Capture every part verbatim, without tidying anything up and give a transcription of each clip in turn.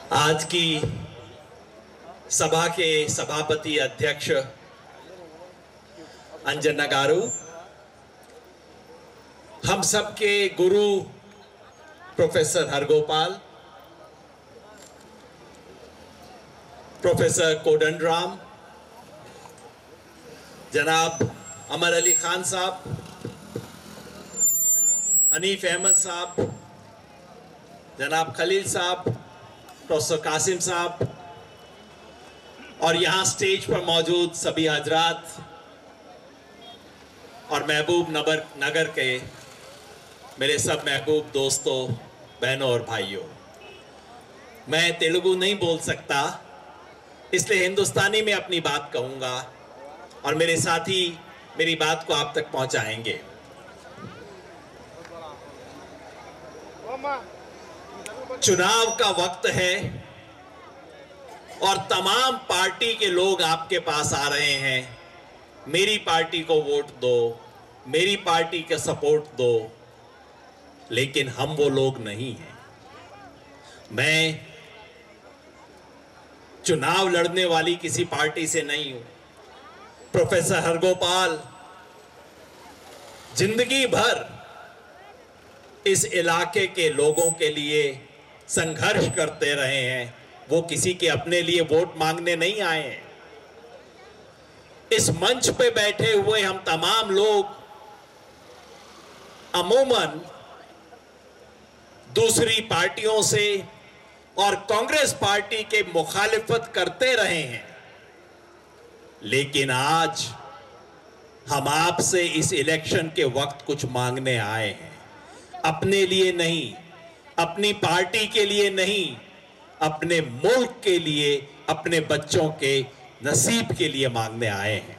आज की सभा के सभापति अध्यक्ष अंजना गारू, हम सबके गुरु प्रोफेसर हरगोपाल, प्रोफेसर कोदंडराम, जनाब अमर अली खान साहब, हनीफ अहमद साहब, जनाब खलील साहब, प्रोफेसर कासिम साहब और यहाँ स्टेज पर मौजूद सभी हजरात और महबूब नगर नगर के मेरे सब महबूब दोस्तों, बहनों और भाइयों, मैं तेलुगु नहीं बोल सकता, इसलिए हिंदुस्तानी में अपनी बात कहूँगा और मेरे साथी मेरी बात को आप तक पहुँचाएंगे। चुनाव का वक्त है और तमाम पार्टी के लोग आपके पास आ रहे हैं, मेरी पार्टी को वोट दो, मेरी पार्टी का सपोर्ट दो, लेकिन हम वो लोग नहीं हैं। मैं चुनाव लड़ने वाली किसी पार्टी से नहीं हूं। प्रोफेसर हरगोपाल जिंदगी भर इस इलाके के लोगों के लिए संघर्ष करते रहे हैं, वो किसी के अपने लिए वोट मांगने नहीं आए हैं। इस मंच पे बैठे हुए हम तमाम लोग अमूमन दूसरी पार्टियों से और कांग्रेस पार्टी के मुखालिफत करते रहे हैं, लेकिन आज हम आपसे इस इलेक्शन के वक्त कुछ मांगने आए हैं। अपने लिए नहीं, अपनी पार्टी के लिए नहीं, अपने मुल्क के लिए, अपने बच्चों के नसीब के लिए मांगने आए हैं।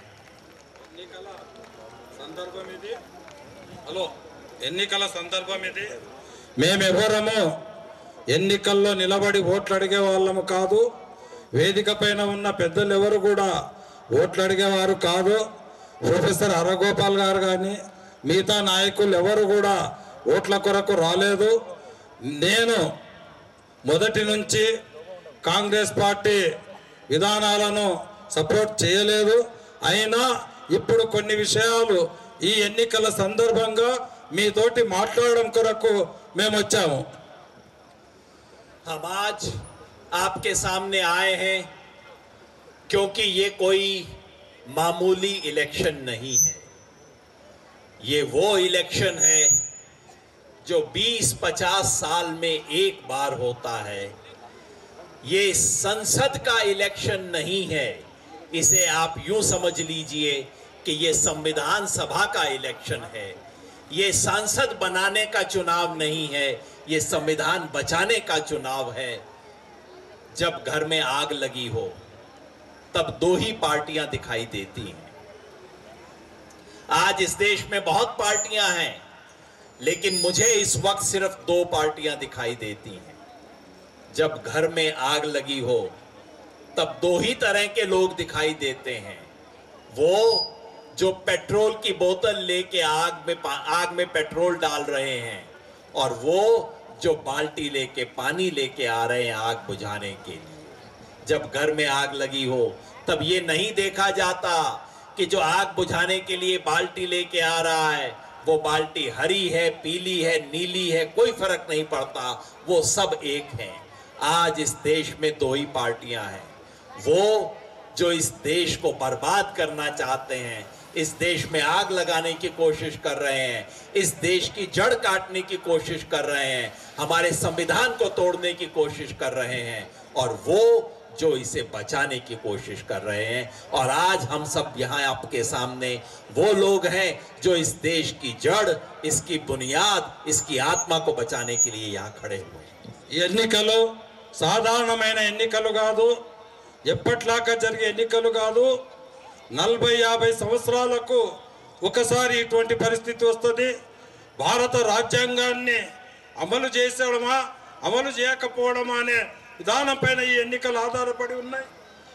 హలో ఎన్నికల సందర్భం ఇది. మేమెవరము ఎన్నికల్లో నిలబడి ఓట్లు అడిగే వాళ్ళము కాదు. వేదిక పైన ఉన్న పెద్దలు ఎవరు కూడా ఓట్లు అడిగేవారు కాదు. ప్రొఫెసర్ హరగోపాల్ గారు కానీ మిగతా నాయకులు ఎవరు కూడా ఓట్ల కొరకు రాలేదు. నేను మొదటి నుంచి కాంగ్రెస్ పార్టీ విధానాలను సపోర్ట్ చేయలేదు. అయినా ఇప్పుడు కొన్ని విషయాలు ఈ ఎన్నికల సందర్భంగా మీతోటి మాట్లాడడం కొరకు మేము వచ్చాము. हम आज आपके सामने आए हैं क्योंकि ये कोई मामूली इलेक्शन नहीं है। ये वो इलेक्शन है जो बीस पचास साल में एक बार होता है। ये संसद का इलेक्शन नहीं है, इसे आप यूं समझ लीजिए कि ये संविधान सभा का इलेक्शन है। ये सांसद बनाने का चुनाव नहीं है, ये संविधान बचाने का चुनाव है। जब घर में आग लगी हो तब दो ही पार्टियां दिखाई देती हैं। आज इस देश में बहुत पार्टियां हैं, लेकिन मुझे इस वक्त सिर्फ दो पार्टियां दिखाई देती हैं। जब घर में आग लगी हो तब दो ही तरह के लोग दिखाई देते हैं। वो जो पेट्रोल की बोतल लेके आग में आग में पेट्रोल डाल रहे हैं और वो जो बाल्टी लेके पानी लेके आ रहे हैं आग बुझाने के लिए। जब घर में आग लगी हो तब ये नहीं देखा जाता कि जो आग बुझाने के लिए बाल्टी लेके आ रहा है वो बाल्टी हरी है, पीली है, नीली है, कोई फर्क नहीं पड़ता, वो सब एक हैं। आज इस देश में दो ही पार्टियां हैं। वो जो इस देश को बर्बाद करना चाहते हैं, इस देश में आग लगाने की कोशिश कर रहे हैं, इस देश की जड़ काटने की कोशिश कर रहे हैं, हमारे संविधान को तोड़ने की कोशिश कर रहे हैं, और वो जो इसे बचाने की कोशिश कर रहे हैं। और आज हम सब यहाँ आपके सामने वो लोग हैं जो इस देश की जड़, इसकी बुनियाद, इसकी आत्मा को बचाने के लिए यहाँ खड़े हुए हैं। ఎన్నికలు సాధారణమైన ఎన్నికలు కాదు, ఎప్పట్లాగా జరిగే ఎన్నికలు కాదు. నలభై యాభై సంవత్సరాలకు ఒకసారి ఇటువంటి పరిస్థితి వస్తుంది. భారత రాజ్యాంగాన్ని అమలు చేసేయడమా అమలు చేయకపోవడమా అనే విధానం పైన ఈ ఎన్నికలు ఆధారపడి ఉన్నాయి.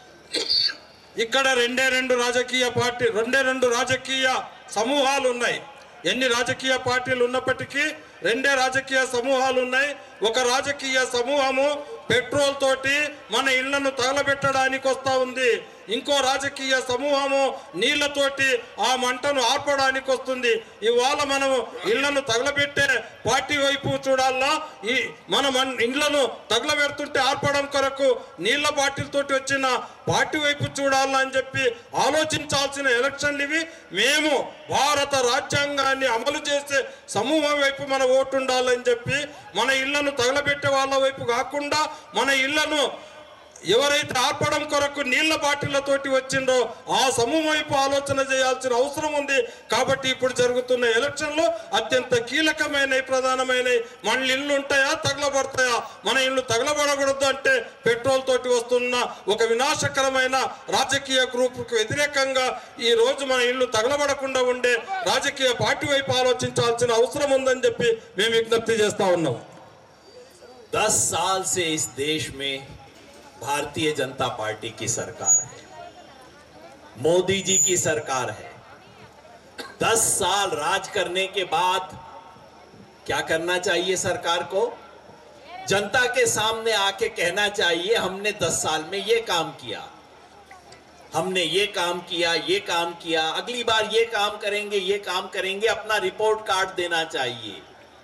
ఇక్కడ రెండే రెండు రాజకీయ పార్టీ రెండే రెండు రాజకీయ సమూహాలు ఉన్నాయి. ఎన్ని రాజకీయ పార్టీలు ఉన్నప్పటికీ రెండే రాజకీయ సమూహాలు ఉన్నాయి. ఒక రాజకీయ సమూహము పెట్రోల్ తోటి మన ఇళ్లను తగలబెట్టడానికి వస్తా ఉంది. ఇంకో రాజకీయ సమూహము నీళ్లతోటి ఆ మంటను ఆర్పడానికి వస్తుంది. ఇవాళ మనం ఇళ్లను తగలబెట్టే పార్టీ వైపు చూడాలా, ఈ మనం ఇళ్లను తగలబెడుతుంటే ఆర్పడం కొరకు నీళ్ల బాటిల్తోటి వచ్చిన పార్టీ వైపు చూడాలా అని చెప్పి ఆలోచించాల్సిన ఎలక్షన్లు ఇవి. మేము భారత రాజ్యాంగాన్ని అమలు చేసే సమూహం వైపు మన ఓటు ఉండాలని చెప్పి మన ఇళ్లను తగలబెట్టే వాళ్ళ వైపు కాకుండా మన ఇళ్లను ఎవరైతే ఆర్పడం కొరకు నీళ్ల బాటిళ్లతోటి వచ్చిందో ఆ సమూహం వైపు ఆలోచన చేయాల్సిన అవసరం ఉంది. కాబట్టి ఇప్పుడు జరుగుతున్న ఎలక్షన్లు అత్యంత కీలకమైన ప్రధానమైన మన ఇళ్ళు ఉంటాయా తగలబడతాయా? మన ఇళ్ళు తగలబడకూడదు అంటే పెట్రోల్ తోటి వస్తున్న ఒక వినాశకరమైన రాజకీయ గ్రూపుకు వ్యతిరేకంగా ఈ రోజు మన ఇళ్ళు తగలబడకుండా ఉండే రాజకీయ పార్టీ వైపు ఆలోచించాల్సిన అవసరం ఉందని చెప్పి మేము విజ్ఞప్తి చేస్తా ఉన్నాం. दस साल से इस देश में भारतीय जनता पार्टी की सरकार है, मोदी जी की सरकार है। दस साल राज करने के बाद क्या करना चाहिए सरकार को? जनता के सामने आके कहना चाहिए हमने दस साल में ये काम किया, हमने ये काम किया, ये काम किया, अगली बार ये काम करेंगे, ये काम करेंगे, अपना रिपोर्ट कार्ड देना चाहिए।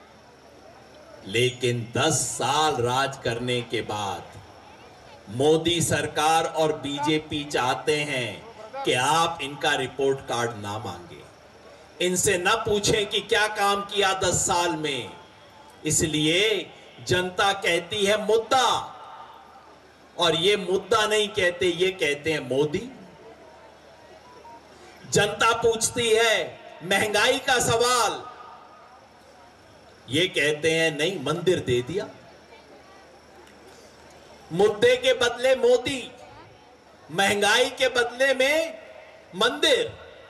लेकिन दस साल राज करने के बाद मोदी सरकार और बीजेपी चाहते हैं कि आप इनका रिपोर्ट कार्ड ना मांगे, इनसे ना पूछें कि क्या काम किया दस साल में। इसलिए जनता कहती है मुद्दा, और ये मुद्दा नहीं कहते, ये कहते हैं मोदी। जनता पूछती है महंगाई का सवाल, ये कहते हैं नहीं मंदिर दे दिया। मुद्दे के बदले मोदी, महंगाई के बदले में मंदिर।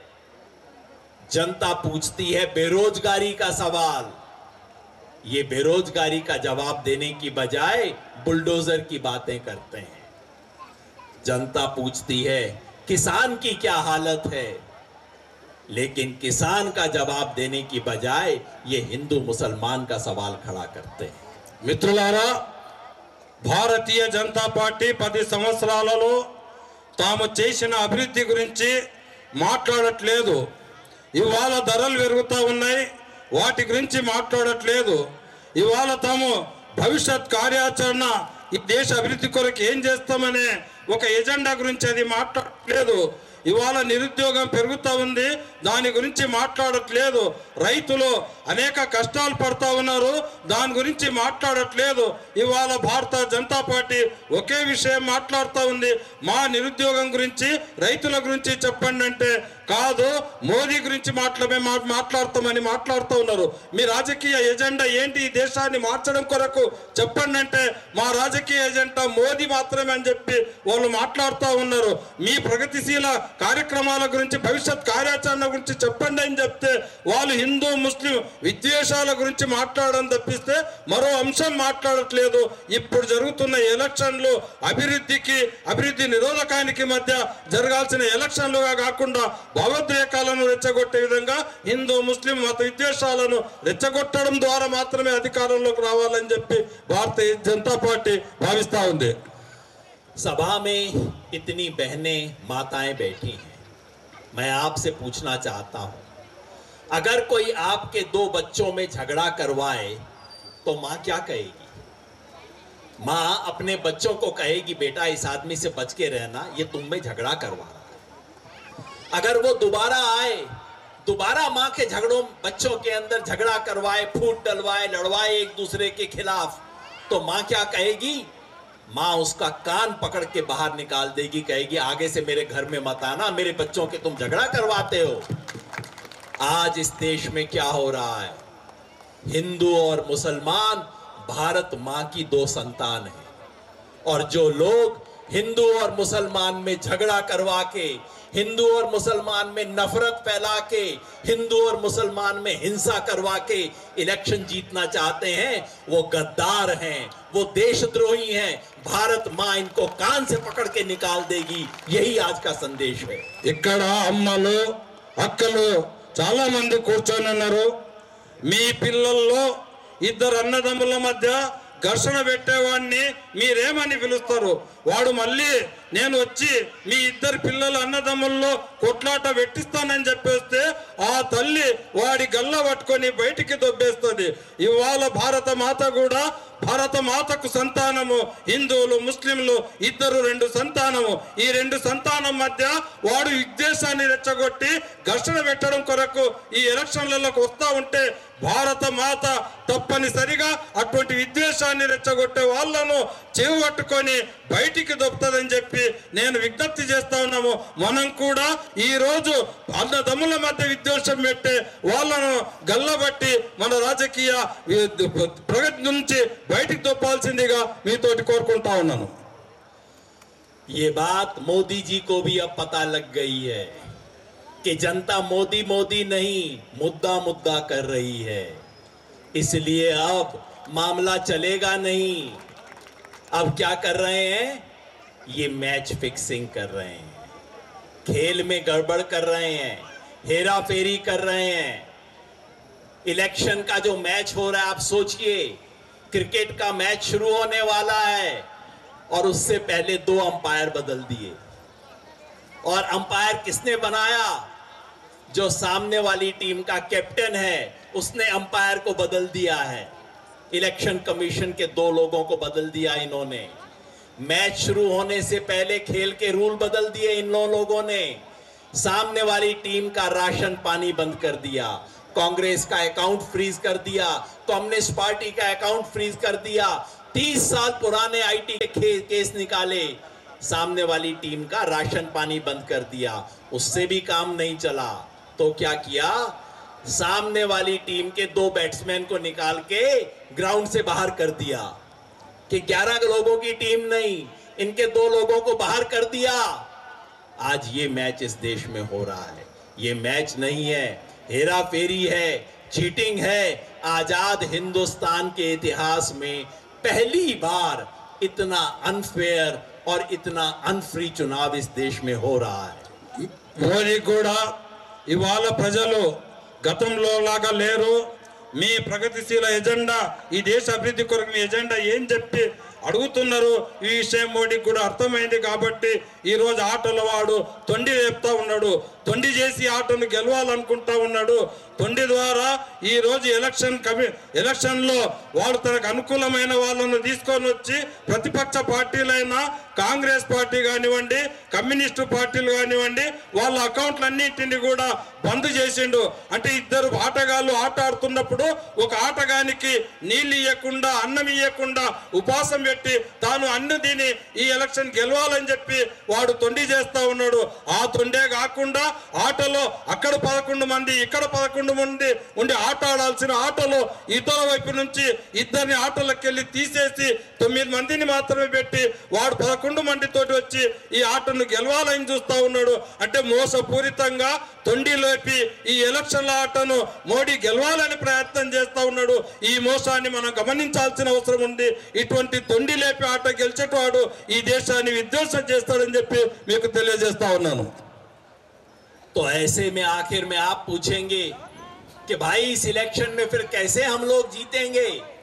जनता पूछती है बेरोजगारी का सवाल, ये बेरोजगारी का जवाब देने की बजाय बुलडोजर की बातें करते हैं। जनता पूछती है किसान की क्या हालत है, लेकिन किसान का जवाब देने की बजाय ये हिंदू मुसलमान का सवाल खड़ा करते हैं। మిత్రులారా, భారతీయ జనతా పార్టీ పది సంవత్సరాలలో తాము చేసిన అభివృద్ధి గురించి మాట్లాడట్లేదు. ఇవాళ ధరలు పెరుగుతూ ఉన్నాయి, వాటి గురించి మాట్లాడట్లేదు. ఇవాళ తాము భవిష్యత్ కార్యాచరణ ఈ దేశ అభివృద్ధి కొరకు ఏం చేస్తామనే ఒక ఎజెండా గురించి అది మాట్లాడట్లేదు. ఇవాళ నిరుద్యోగం పెరుగుతూ ఉంది, దాని గురించి మాట్లాడట్లేదు. రైతులు అనేక కష్టాలు పడతా ఉన్నారు, దాని గురించి మాట్లాడట్లేదు. ఇవాళ భారత జనతా పార్టీ ఒకే విషయం మాట్లాడుతూ ఉంది, మా నిరుద్యోగం గురించి రైతుల గురించి చెప్పండి అంటే కాదు, మోదీ గురించి మాట్లాడే మాట్లాడతామని మాట్లాడుతూ ఉన్నారు. మీ రాజకీయ ఎజెండా ఏంటి, ఈ దేశాన్ని మార్చడం కొరకు చెప్పండి అంటే మా రాజకీయ ఎజెండా మోదీ మాత్రమే అని చెప్పి వాళ్ళు మాట్లాడుతూ ఉన్నారు. మీ ప్రగతిశీల కార్యక్రమాల గురించి భవిష్యత్ కార్యాచరణ గురించి చెప్పండి అని చెప్తే వాళ్ళు హిందూ ముస్లిం విద్వేషాల గురించి మాట్లాడడం తప్పిస్తే మరో అంశం మాట్లాడట్లేదు. ఇప్పుడు జరుగుతున్న ఎలక్షన్లు అభివృద్ధికి అభివృద్ధి నిరోధకానికి మధ్య జరగాల్సిన ఎలక్షన్లుగా కాకుండా భావోద్రేకాలను రెచ్చగొట్టే విధంగా హిందూ ముస్లిం మత విద్వేషాలను రెచ్చగొట్టడం ద్వారా మాత్రమే అధికారంలోకి రావాలని చెప్పి భారతీయ జనతా పార్టీ భావిస్తా ఉంది. सभा में इतनी बहनें माताएं बैठी हैं, मैं आपसे पूछना चाहता हूं, अगर कोई आपके दो बच्चों में झगड़ा करवाए तो मां क्या कहेगी? मां अपने बच्चों को कहेगी बेटा इस आदमी से बच के रहना, ये तुम में झगड़ा करवा रहा है। अगर वो दोबारा आए, दोबारा मां के झगड़ों बच्चों के अंदर झगड़ा करवाए, फूट डलवाए, लड़वाए एक दूसरे के खिलाफ, तो मां क्या कहेगी? मां उसका कान पकड़ के बाहर निकाल देगी, कहेगी आगे से मेरे घर में मत आना, मेरे बच्चों के तुम झगड़ा करवाते हो। आज इस देश में क्या हो रहा है, हिंदू और मुसलमान भारत मां की दो संतान है, और जो लोग हिंदू और मुसलमान में झगड़ा करवा के, हिंदू और मुसलमान में नफरत फैला के, हिंदू और मुसलमान में हिंसा करवा के इलेक्शन जीतना चाहते हैं, वो गद्दार हैं, वो देशद्रोही हैं। भारत मां इनको कान से पकड़ के निकाल देगी, यही आज का संदेश है। ఇక్కడ అమ్మలు అక్కలు చాలా మంది కూర్చొని ఉన్నారు. మీ పిల్లల్లో ఇద్దరు అన్నదమ్ముల మధ్య ఘర్షణ పెట్టేవాడిని మీరేమని పిలుస్తారు? వాడు మళ్ళీ నేను వచ్చి మీ ఇద్దరు పిల్లల అన్నదమ్ముల్లో కొట్లాట పెట్టిస్తానని చెప్పేస్తే ఆ తల్లి వాడి గల్ల పట్టుకొని బయటికి దొబ్బేస్తుంది. ఇవాళ భారత మాత కూడా భారత మాతకు సంతానము హిందువులు ముస్లింలు ఇద్దరు రెండు సంతానము. ఈ రెండు సంతానం మధ్య వాడు విద్వేషాన్ని రెచ్చగొట్టి ఘర్షణ పెట్టడం కొరకు ఈ ఎలక్షన్లకు వస్తా ఉంటే భారత మాత తప్పనిసరిగా అటువంటి విద్వేషాన్ని రెచ్చగొట్టే వాళ్ళను చెవి పట్టుకొని బయటికి దొప్పుతుందని చెప్పి నేను విజ్ఞప్తి చేస్తా ఉన్నాము. మనం కూడా ఈ రోజు అన్నదమ్ముల మధ్య విద్వేషం పెట్టే వాళ్ళను గల్లబట్టి మన రాజకీయ ప్రగతి నుంచి బయటికి దొప్పాల్సిందిగా మీతోటి కోరుకుంటా ఉన్నాను. ये बात मोदी जी को भी अब पता लग गई है कि जनता मोदी मोदी नहीं मुद्दा मुद्दा कर रही है, इसलिए अब मामला चलेगा नहीं. अब क्या कर रहे हैं? ये मैच फिक्सिंग कर रहे हैं, खेल में गड़बड़ कर रहे हैं, हेरा फेरी कर रहे हैं. इलेक्शन का जो मैच हो रहा है, आप सोचिए क्रिकेट का मैच शुरू होने वाला है और उससे पहले दो अंपायर बदल दिए. और अंपायर किसने बनाया? जो सामने वाली टीम का कैप्टन है उसने अंपायर को बदल दिया है. इलेक्शन कमीशन के दो लोगों को बदल दिया इन्होंने. मैच शुरू होने से पहले खेल के रूल बदल दिए इन लोगों ने. सामने वाली टीम का राशन पानी बंद कर दिया, कांग्रेस का अकाउंट फ्रीज कर दिया, कम्युनिस्ट पार्टी का अकाउंट फ्रीज कर दिया. तीस साल पुराने आईटी के केस निकाले, सामने वाली टीम का राशन पानी बंद कर दिया. उससे भी काम नहीं चला तो क्या किया? सामने वाली टीम के दो बैट्समैन को निकाल के ग्राउंड से बाहर कर दिया कि ग्यारह लोगों की टीम नहीं, इनके दो लोगों को बाहर कर दिया. आज ये मैच इस देश में हो रहा है. ये मैच नहीं है, हेरा फेरी है, चीटिंग है. आजाद हिंदुस्तान के इतिहास में पहली बार इतना अनफेयर और इतना अनफ्री चुनाव इस देश में हो रहा है. మోడీ కూడా ఇవాళ ప్రజలు గతంలో లాగా లేరు. మీ ప్రగతిశీల ఎజెండా, ఈ దేశ అభివృద్ధి కొరకు మీ ఎజెండా ఏం చెప్పి అడుగుతున్నారు. ఈ విషయం మోడీకి కూడా అర్థమైంది కాబట్టి ఈ రోజు ఆటలో వాడు తొండి వేపుతా ఉన్నాడు. తొండి చేసి ఆటను గెలవాలనుకుంటా ఉన్నాడు. తొండి ద్వారా ఈ రోజు ఎలక్షన్ కమి ఎలక్షన్లో వాడు తనకు అనుకూలమైన వాళ్ళను తీసుకొని వచ్చి ప్రతిపక్ష పార్టీలైనా కాంగ్రెస్ పార్టీ కానివ్వండి, కమ్యూనిస్టు పార్టీలు కానివ్వండి, వాళ్ళ అకౌంట్లన్నింటినీ కూడా బంద్ చేసిండు. అంటే ఇద్దరు ఆటగాళ్ళు ఆట ఆడుతున్నప్పుడు ఒక ఆటగానికి నీళ్ళు ఇవ్వకుండా అన్నం ఇవ్వకుండా ఉపాసం పెట్టి తాను అన్ను తిని ఈ ఎలక్షన్ గెలవాలని చెప్పి వాడు తొండి చేస్తా ఉన్నాడు. ఆ తొండే కాకుండా ఆటలో అక్కడ పదకొండు మంది ఇక్కడ పదకొండు మంది ఉండి ఆట ఆడాల్సిన ఆటలో ఇతర వైపు నుంచి ఇద్దరిని ఆటలకు వెళ్ళి తీసేసి తొమ్మిది మందిని మాత్రమే పెట్టి వాడు పదకొండు మందితోటి వచ్చి ఈ ఆటను గెలవాలని చూస్తా ఉన్నాడు. అంటే మోసపూరితంగా తొండి లేపి ఈ ఎలక్షన్ల ఆటను మోడీ గెలవాలని ప్రయత్నం చేస్తా ఉన్నాడు. ఈ మోసాన్ని మనం గమనించాల్సిన అవసరం ఉంది. ఇటువంటి తొండి లేపి ఆట గెలిచేటవాడు ఈ దేశాన్ని విధ్వంసం చేస్తాడని చెప్పి మీకు తెలియజేస్తా ఉన్నాను. तो ऐसे में आखिर में आप पूछेंगे कि भाई इस इलेक्शन में फिर कैसे हम लोग जीतेंगे?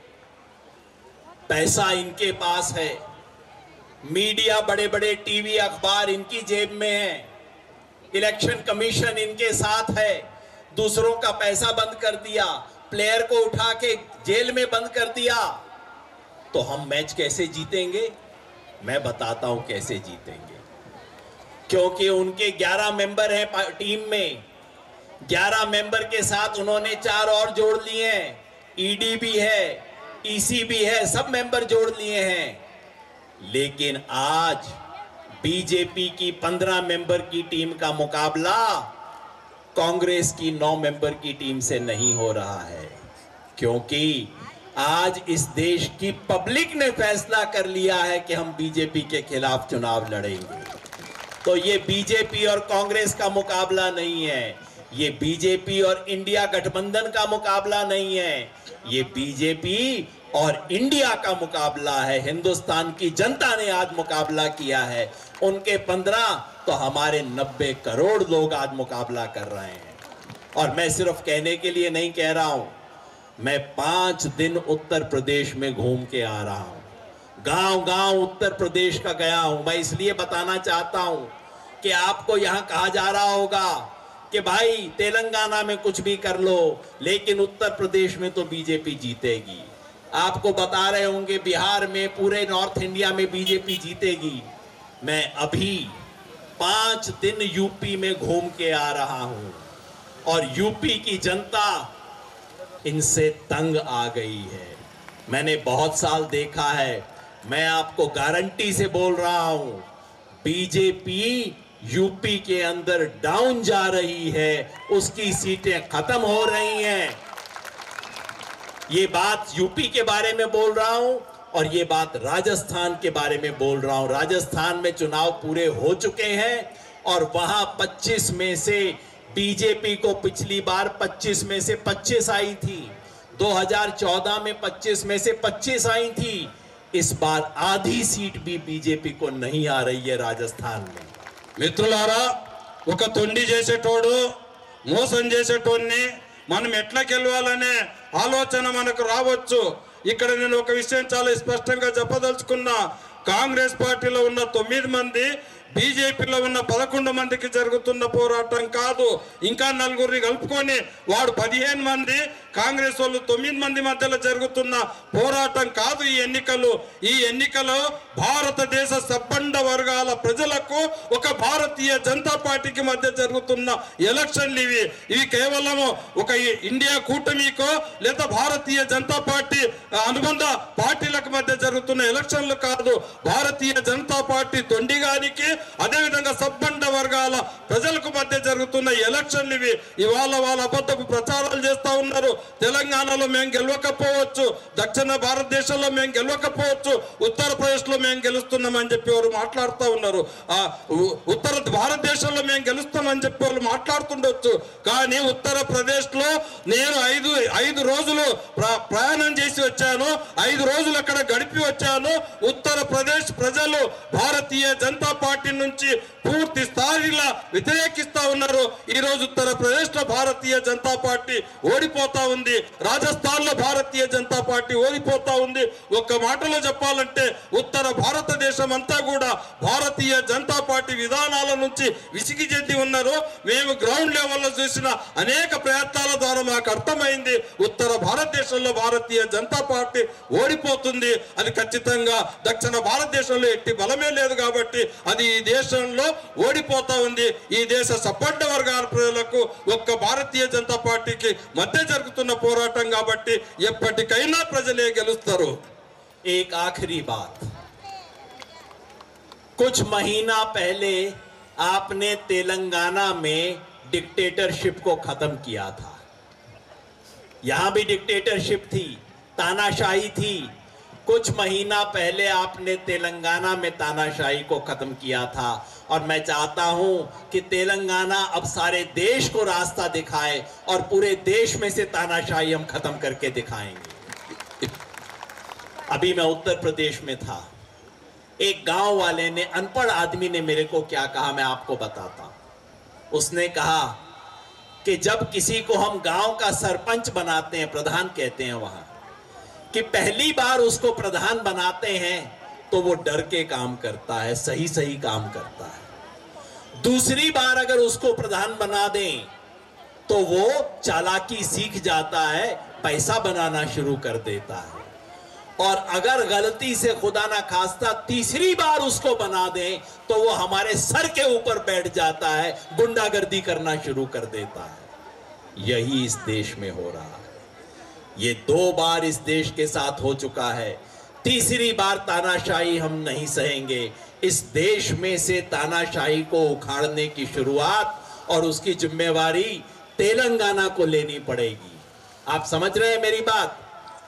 पैसा इनके पास है, मीडिया बड़े बड़े टीवी अखबार इनकी जेब में है, इलेक्शन कमीशन इनके साथ है. दूसरों का पैसा बंद कर दिया, प्लेयर को उठा के जेल में बंद कर दिया. तो हम मैच कैसे जीतेंगे? मैं बताता हूं कैसे जीतेंगे. क्योंकि उनके ग्यारह मेंबर हैं टीम में, ग्यारह मेंबर के साथ उन्होंने चार और जोड़ लिए हैं. ईडी भी है, ईसी भी है, सब मेंबर जोड़ लिए हैं. लेकिन आज बीजेपी की पंद्रह मेंबर की टीम का मुकाबला कांग्रेस की नौ मेंबर की टीम से नहीं हो रहा है. क्योंकि आज इस देश की पब्लिक ने फैसला कर लिया है कि हम बीजेपी के खिलाफ चुनाव लड़ेंगे. तो ये बीजेपी और कांग्रेस का मुकाबला नहीं है, ये बीजेपी और इंडिया गठबंधन का मुकाबला नहीं है, ये बीजेपी और इंडिया का मुकाबला है. हिंदुस्तान की जनता ने आज मुकाबला किया है. उनके पंद्रह तो हमारे नब्बे करोड़ लोग आज मुकाबला कर रहे हैं. और मैं सिर्फ कहने के लिए नहीं कह रहा हूं, मैं पांच दिन उत्तर प्रदेश में घूम के आ रहा हूं, गांव गांव उत्तर प्रदेश का गया हूं। मैं इसलिए बताना चाहता हूं कि आपको यहां कहा जा रहा होगा कि भाई तेलंगाना में कुछ भी कर लो, लेकिन उत्तर प्रदेश में तो बीजेपी जीतेगी। आपको बता रहे होंगे बिहार में, पूरे नॉर्थ इंडिया में बीजेपी जीतेगी। मैं अभी पांच दिन यूपी में घूम के आ रहा हूं और यूपी की जनता इनसे तंग आ गई है। मैंने बहुत साल देखा है, मैं आपको गारंटी से बोल रहा हूं, बीजेपी यूपी के अंदर डाउन जा रही है, उसकी सीटें खत्म हो रही हैं। ये बात यूपी के बारे में बोल रहा हूं और ये बात राजस्थान के बारे में बोल रहा हूं। राजस्थान में चुनाव पूरे हो चुके हैं और वहां पच्चीस में से बीजेपी को पिछली बार पच्चीस में से पच्चीस आई थी, दो हज़ार चौदह में पच्चीस में से पच्चीस आई थी। इस बार आधी सीट भी बीजेपी को नहीं आ रही है राजस्थान में। మిత్రులారా, ఒక తొండి చేసేటోడు మోసం చేసేటోడిని మనం ఎట్లా గెలవాలనే ఆలోచన మనకు రావచ్చు. ఇక్కడ నేను ఒక విషయం చాలా స్పష్టంగా చెప్పదలుచుకున్నా. కాంగ్రెస్ పార్టీలో ఉన్న తొమ్మిది మంది, బీజేపీలో ఉన్న పదకొండు మందికి జరుగుతున్న పోరాటం కాదు. ఇంకా నలుగురిని కలుపుకొని వాడు పదిహేను మంది, కాంగ్రెస్ వాళ్ళు తొమ్మిది మంది మధ్యలో జరుగుతున్న పోరాటం కాదు ఈ ఎన్నికలు. ఈ ఎన్నికలు భారతదేశ సబ్బండ వర్గాల ప్రజలకు, ఒక భారతీయ జనతా పార్టీకి మధ్య జరుగుతున్న ఎలక్షన్లు ఇవి. ఇవి కేవలం ఒక ఇండియా కూటమికో లేదా భారతీయ జనతా పార్టీ అనుబంధ పార్టీలకు మధ్య జరుగుతున్న ఎలక్షన్లు కాదు. భారతీయ జనతా పార్టీ తొండిగానికి, అదేవిధంగా సబ్బండ వర్గాల ప్రజలకు మధ్య జరుగుతున్న ఎలక్షన్లు ఇవి. ఇవాళ వాళ్ళ అబద్ధపు ప్రచారాలు చేస్తా ఉన్నారు. తెలంగాణలో మేము గెలవకపోవచ్చు, దక్షిణ భారతదేశంలో మేము గెలవకపోవచ్చు, ఉత్తరప్రదేశ్ లో మేము గెలుస్తున్నామని చెప్పి వారు మాట్లాడుతూ ఉన్నారు. ఆ ఉత్తర భారతదేశంలో మేము గెలుస్తామని చెప్పి వాళ్ళు మాట్లాడుతుండొచ్చు. కానీ ఉత్తరప్రదేశ్ లో నేను ఐదు ఐదు రోజులు ప్రయాణం చేసి వచ్చాను, ఐదు రోజులు అక్కడ గడిపి వచ్చాను. ఉత్తరప్రదేశ్ ప్రజలు భారతీయ జనతా పార్టీ నుంచి పూర్తి స్థాయిలో వ్యతిరేకిస్తా ఉన్నారు. ఈ రోజు ఉత్తరప్రదేశ్ లో భారతీయ జనతా పార్టీ ఓడిపోతా ఉంది, రాజస్థాన్ లో భారతీయ జనతా పార్టీ ఓడిపోతా ఉంది. ఒక్క మాటలో చెప్పాలంటే ఉత్తర భారతదేశం అంతా కూడా భారతీయ జనతా పార్టీ విధానాల నుంచి విసిగి చెంది ఉన్నారు. మేము గ్రౌండ్ లెవెల్లో చూసిన అనేక ప్రయత్నాల ద్వారా మాకు అర్థమైంది, ఉత్తర భారతదేశంలో భారతీయ జనతా పార్టీ ఓడిపోతుంది. అది ఖచ్చితంగా దక్షిణ భారతదేశంలో ఎట్టి బలమే లేదు కాబట్టి అది ఈ దేశంలో ఓడిపోతా ఉంది. ఈ దేశ సబ్బండ వర్గాల ప్రజలకు ఒక్క భారతీయ జనతా పార్టీకి మధ్య జరుగుతున్న పోరాటం కాబట్టి ఎప్పటికైనా ప్రజలే గెలుస్తారు. एक आखिरी बात, कुछ महीना पहले आपने तेलंगाना में डिक्टेटरशिप को खत्म किया था। यहां भी डिक्टेटरशिप थी, तानाशाही थी। कुछ महीना पहले आपने तेलंगाना में तानाशाही को खत्म किया था और मैं चाहता हूं कि तेलंगाना अब सारे देश को रास्ता दिखाए और पूरे देश में से तानाशाही हम खत्म करके दिखाएंगे। अभी मैं उत्तर प्रदेश में था, एक गांव वाले ने, अनपढ़ आदमी ने मेरे को क्या कहा मैं आपको बताता हूं। उसने कहा कि जब किसी को हम गांव का सरपंच बनाते हैं, प्रधान कहते हैं वहां, कि पहली बार उसको प्रधान बनाते हैं तो वो डर के काम करता है, सही सही काम करता है। दूसरी बार अगर उसको प्रधान बना दें तो वो चालाकी सीख जाता है, पैसा बनाना शुरू कर देता है। और अगर गलती से खुदा ना खास्ता तीसरी बार उसको बना दें तो वो हमारे सर के ऊपर बैठ जाता है, गुंडागर्दी करना शुरू कर देता है। यही इस देश में हो रहा है। ये दो बार इस देश के साथ हो चुका है, तीसरी बार तानाशाही हम नहीं सहेंगे। इस देश में से तानाशाही को उखाड़ने की शुरुआत और उसकी जिम्मेवारी तेलंगाना को लेनी पड़ेगी। आप समझ रहे हैं मेरी बात?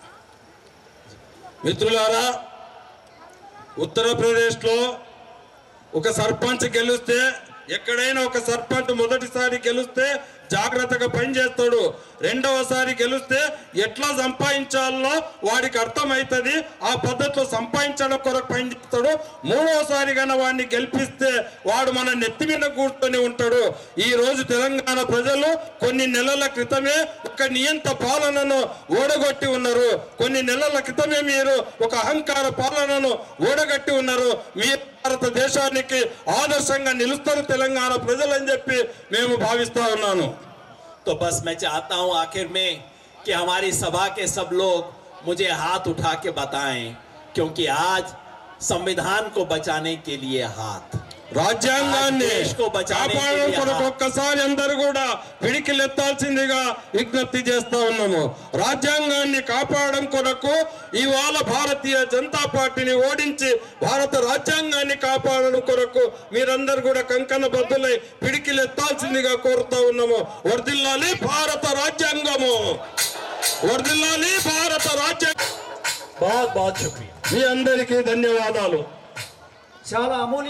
మిత్రులారా, ఉత్తరప్రదేశ్లో ఒక సర్పంచ్ గెలిస్తే ఎక్కడైనా ఒక సర్పంచ్ మొదటిసారి గెలిస్తే జాగ్రత్తగా పనిచేస్తాడు, రెండవసారి గెలిస్తే ఎట్లా సంపాదించాలో వాడికి అర్థమవుతుంది, ఆ పద్ధతిలో సంపాదించడం కొరకు పనిచేస్తాడు. మూడవసారి కన్నా వాడిని గెలిపిస్తే వాడు మన నెత్తి మీద కూర్చొని ఉంటాడు. ఈ రోజు తెలంగాణ ప్రజలు కొన్ని నెలల క్రితమే ఒక నియంత పాలనను ఓడగొట్టి ఉన్నారు. కొన్ని నెలల క్రితమే మీరు ఒక అహంకార పాలనను ఓడగట్టి ఉన్నారు. మీ భారతదేశానికి ఆదర్శంగా నిలుస్తారు తెలంగాణ ప్రజలని చెప్పి మేము భావిస్తా ఉన్నాను. तो बस मैं चाहता हूं आखिर में कि हमारी सभा के सब लोग मुझे हाथ उठा के बताएं, क्योंकि आज संविधान को बचाने के लिए हाथ, రాజ్యాంగాన్ని కాపాడడం కొరకు ఒక్కసారి అందరూ కూడా పిడికిలెత్తాల్సిందిగా విజ్ఞప్తి చేస్తా ఉన్నాము. రాజ్యాంగాన్ని కాపాడడం కొరకు ఇవాళ భారతీయ జనతా పార్టీని ఓడించి భారత రాజ్యాంగాన్ని కాపాడడం కొరకు మీరందరూ కూడా కంకణ బద్దులై పిడికిలెత్తాల్సిందిగా కోరుతా ఉన్నాము. వర్ధిల్లాలి భారత రాజ్యాంగము, వర్ధిల్లాలి భారత రాజ్యాంగం. बहुत बहुत शुक्रिया. మీ అందరికీ ధన్యవాదాలు. చాలా అమూల్య